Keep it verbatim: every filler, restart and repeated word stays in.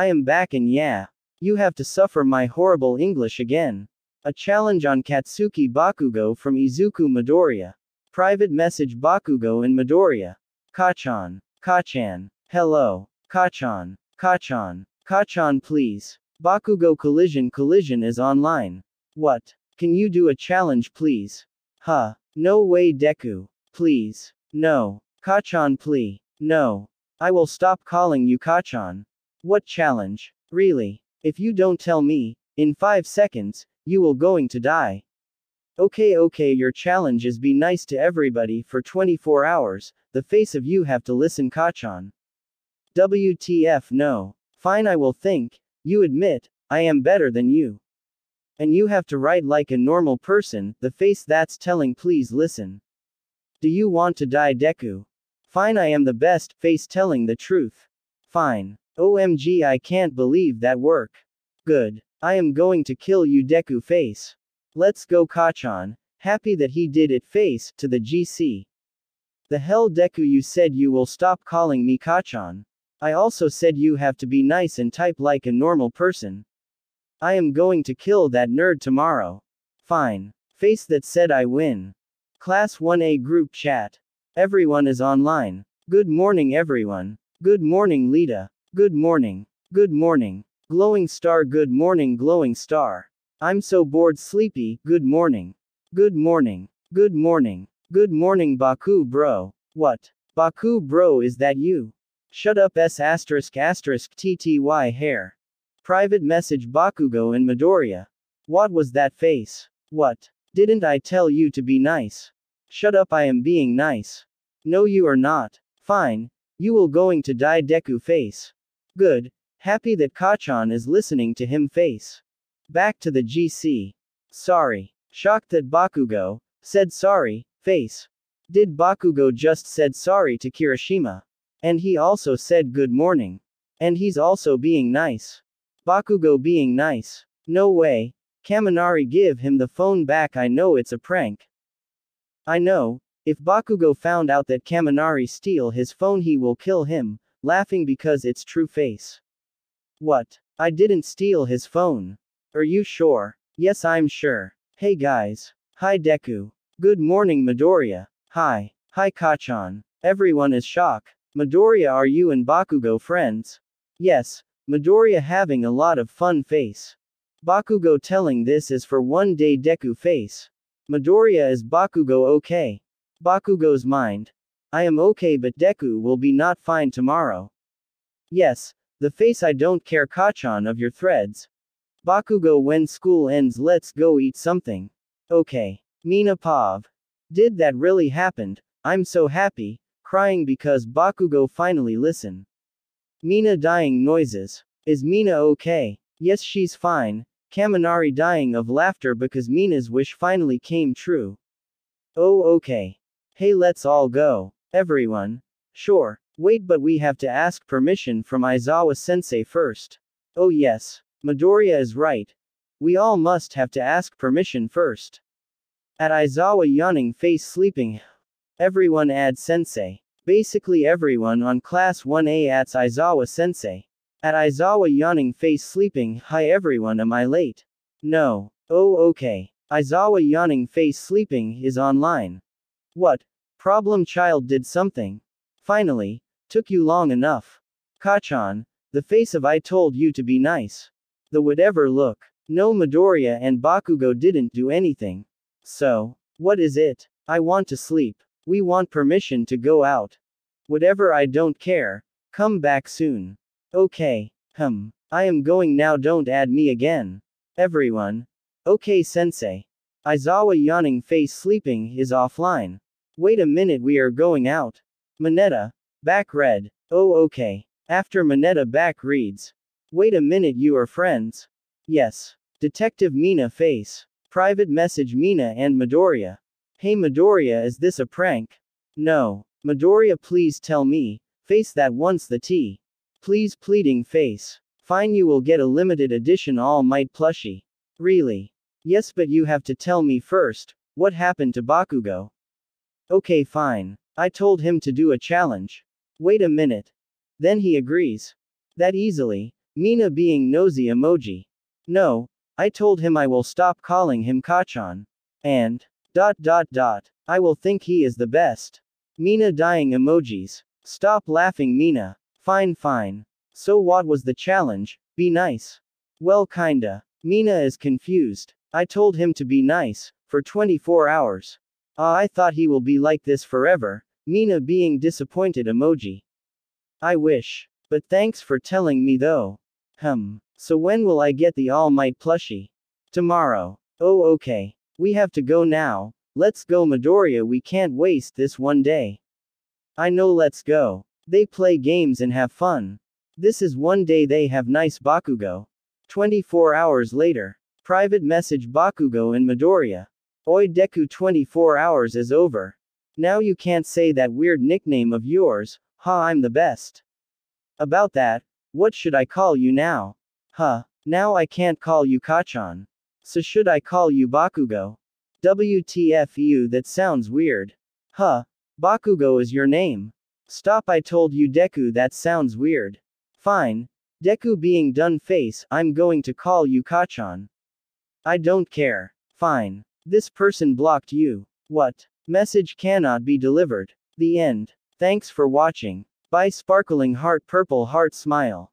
I am back and yeah. You have to suffer my horrible English again. A challenge on Katsuki Bakugo from Izuku Midoriya. Private message Bakugo in Midoriya. Kachan. Kachan. Hello. Kachan. Kachan. Kachan please. Bakugo collision collision is online. What? Can you do a challenge please? Huh. No way Deku. Please. No. Kachan please. No. I will stop calling you Kachan. What challenge? Really? If you don't tell me, in five seconds, you will going to die. Okay okay your challenge is be nice to everybody for twenty-four hours, the face of you have to listen Kachan. W T F no. Fine I will think, you admit, I am better than you. And you have to write like a normal person, the face that's telling please listen. Do you want to die Deku? Fine I am the best, face telling the truth. Fine. O M G I can't believe that work. Good. I am going to kill you Deku face. Let's go Kachan, happy that he did it face, to the G C. The hell Deku you said you will stop calling me Kachan. I also said you have to be nice and type like a normal person. I am going to kill that nerd tomorrow. Fine. Face that said I win. Class one A group chat. Everyone is online. Good morning everyone. Good morning Lita. Good morning. Good morning. Glowing star good morning glowing star. I'm so bored sleepy, good morning. Good morning. Good morning. Good morning Baku bro. What? Baku bro is that you? Shut up S asterisk asterisk T T Y hair. Private message Bakugo in Midoriya. What was that face? What? Didn't I tell you to be nice? Shut up I am being nice. No you are not. Fine. You will going to die Deku face. Good. Happy that Kachan is listening to him face. Back to the G C. Sorry. Shocked that Bakugo said sorry, face. Did Bakugo just said sorry to Kirishima? And he also said good morning. And he's also being nice. Bakugo being nice. No way. Kaminari give him the phone back I know it's a prank. I know. If Bakugo found out that Kaminari steal his phone he will kill him, laughing because it's true face. What? I didn't steal his phone. Are you sure? Yes I'm sure. Hey guys. Hi Deku. Good morning Midoriya. Hi. Hi Kachan. Everyone is shocked. Midoriya are you and Bakugo friends? Yes. Midoriya having a lot of fun face. Bakugo telling this is for one day Deku face. Midoriya is Bakugo okay? Bakugo's mind. I am okay but Deku will be not fine tomorrow. Yes. The face I don't care Kachan of your threads. Bakugo when school ends let's go eat something. Okay. Mina Pav. Did that really happened? I'm so happy, crying because Bakugo finally listen. Mina dying noises. Is Mina okay? Yes she's fine. Kaminari dying of laughter because Mina's wish finally came true. Oh okay. Hey let's all go. Everyone. Sure. Wait but we have to ask permission from Aizawa sensei first. Oh yes. Midoriya is right. We all must have to ask permission first. At Aizawa yawning face sleeping. Everyone add sensei. Basically everyone on class one A at Aizawa sensei. At Aizawa yawning face sleeping. Hi everyone am I late? No. Oh okay. Aizawa yawning face sleeping is online. What? Problem child did something. Finally. Took you long enough. Kachan. The face of I told you to be nice. The whatever look. No Midoriya and Bakugo didn't do anything. So. What is it? I want to sleep. We want permission to go out. Whatever I don't care. Come back soon. Okay. Hmm. I am going now don't add me again. Everyone. Okay sensei. Aizawa yawning face sleeping is offline. Wait a minute we are going out. Mineta. Back read. Oh okay. After Mineta back reads. Wait a minute you are friends? Yes. Detective Mina face. Private message Mina and Midoriya. Hey Midoriya is this a prank? No. Midoriya please tell me. Face that wants the tea. Please pleading face. Fine you will get a limited edition All Might plushie. Really? Yes but you have to tell me first. What happened to Bakugo? Okay fine. I told him to do a challenge. Wait a minute. Then he agrees. That easily. Mina being nosy emoji. No, I told him I will stop calling him Kachan. And, dot dot dot, I will think he is the best. Mina dying emojis. Stop laughing Mina. Fine fine. So what was the challenge? Be nice. Well kinda. Mina is confused. I told him to be nice, for twenty-four hours. Ah, I thought he will be like this forever. Mina being disappointed emoji. I wish. But thanks for telling me though. Hmm. So when will I get the All Might plushie? Tomorrow. Oh okay. We have to go now. Let's go Midoriya, we can't waste this one day. I know, let's go. They play games and have fun. This is one day they have nice Bakugo. twenty-four hours later. Private message Bakugo and Midoriya. Oi Deku, twenty-four hours is over. Now you can't say that weird nickname of yours, huh, I'm the best. About that, what should I call you now? Huh, now I can't call you Kachan. So should I call you Bakugo? W T F you, that sounds weird. Huh, Bakugo is your name. Stop, I told you Deku, that sounds weird. Fine. Deku being done face, I'm going to call you Kachan. I don't care. Fine. This person blocked you. What? Message cannot be delivered. The end. Thanks for watching. Bye. Sparkling heart, purple heart smile.